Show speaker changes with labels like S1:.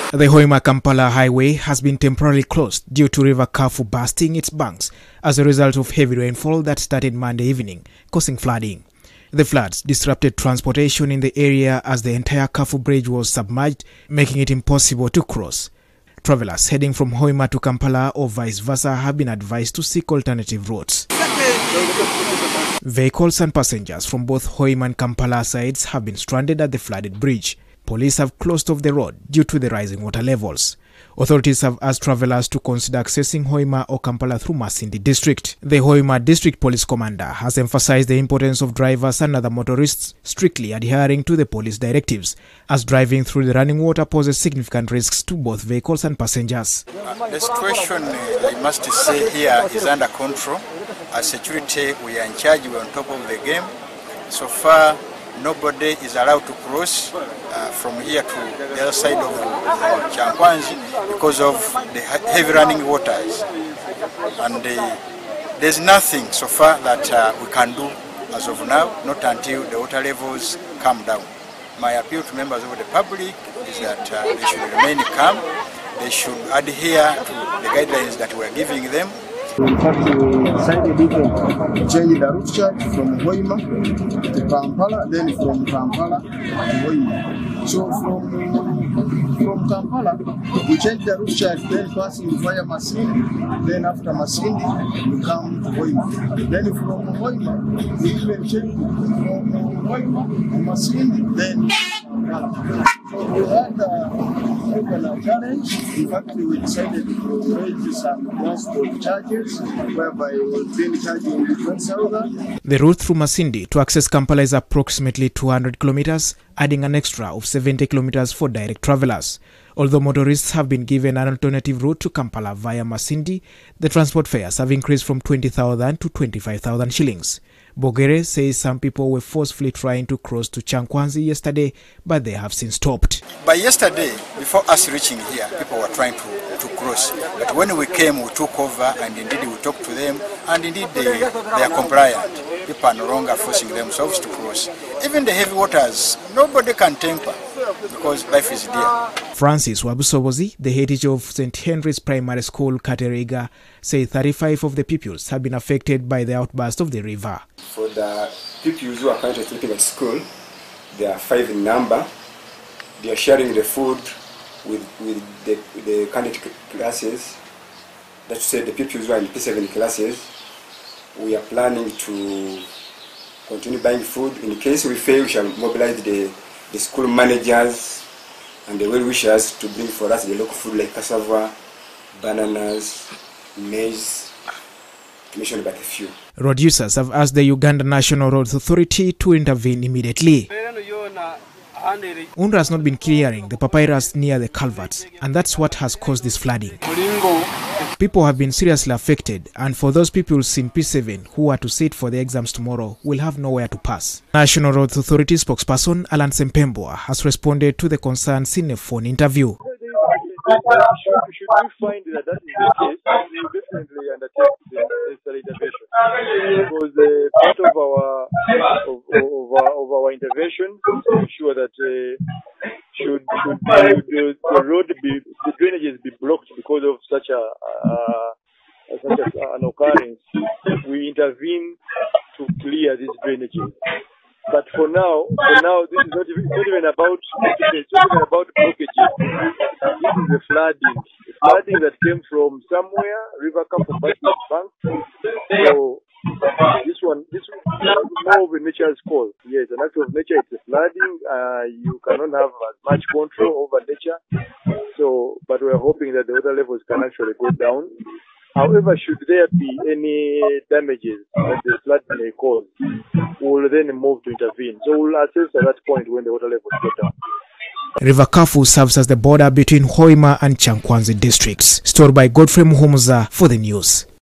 S1: The Hoima-Kampala highway has been temporarily closed due to River Kafu bursting its banks as a result of heavy rainfall that started Monday evening, causing flooding. The floods disrupted transportation in the area as the entire Kafu bridge was submerged, making it impossible to cross. Travelers heading from Hoima to Kampala or vice versa have been advised to seek alternative routes. Vehicles and passengers from both Hoima and Kampala sides have been stranded at the flooded bridge. Police have closed off the road due to the rising water levels. Authorities have asked travelers to consider accessing Hoima or Kampala through Masindi district. The Hoima district police commander has emphasized the importance of drivers and other motorists strictly adhering to the police directives, as driving through the running water poses significant risks to both vehicles and passengers.
S2: The situation, I must say, here is under control. As security, we are in charge, we are on top of the game. So far, nobody is allowed to cross from here to the other side of Chankwanzi because of the heavy running waters. And there's nothing so far that we can do as of now, not until the water levels come down. My appeal to members of the public is that they should remain calm. They should adhere to the guidelines that we are giving them.
S3: In fact, we decided even to change the route chart from Hoima to Kampala, then from Kampala to Hoima. So from Kampala, we changed the route chart, then passing via Masindi, then after Masindi, we come to Hoima. Then from Hoima, we even changed from Hoima to Masindi, then Kampala. So we had a challenge. In fact, we decided to raise some transport charges, whereby we will be charging 20,000.
S1: The route through Masindi to access Kampala is approximately 200 kilometers, adding an extra of 70 kilometers for direct travelers. Although motorists have been given an alternative route to Kampala via Masindi, the transport fares have increased from 20,000 to 25,000 shillings. Bogere says some people were forcefully trying to cross to Chankwanzi yesterday, but they have since stopped.
S2: By yesterday, before us reaching here, people were trying to cross. But when we came, we took over, and indeed we talked to them, and indeed they are compliant. People are no longer forcing themselves to cross. Even the heavy waters, nobody can temper, because life is dear.
S1: Francis Wabusobozi, the head teacher of St. Henry's Primary School, Kateriga, says 35 of the pupils have been affected by the outburst of the river.
S4: For the pupils who are currently sleeping at school, there are 5 in number. They are sharing the food with the candidate classes. That's to say, the pupils who are in P7 classes. We are planning to continue buying food. In case we fail, we shall mobilize the school managers and the well-wishers to bring for us the local food like cassava, bananas, maize, to mention but a few.
S1: Road users have asked the Uganda National Roads Authority to intervene immediately. UNRA has not been clearing the papyrus near the culverts, and that's what has caused this flooding. People have been seriously affected, and for those people in P7 who are to sit for the exams tomorrow will have nowhere to pass. National Roads Authority spokesperson Alan Sempemboa has responded to the concerns in a phone interview.
S5: Should we find that is the case, we will definitely undertake the intervention. Because part of our intervention is to ensure that should the road be, the drainages be blocked because of such an occurrence, we intervene to clear these drainages. But for now, this is not even about blockages. This is the flooding that came from somewhere, River Kafu bank. So this is more of a nature's call. Yes, an act of nature. It's a flooding. You cannot have as much control over nature. So, but we're hoping that the water levels can actually go down. However, should there be any damages that the flood may cause, we'll then move to intervene. So we'll assess at that point when the water levels go down.
S1: River Kafu serves as the border between Hoima and Chankwanzi districts. Stored by Godfrey Muhumuza for the news.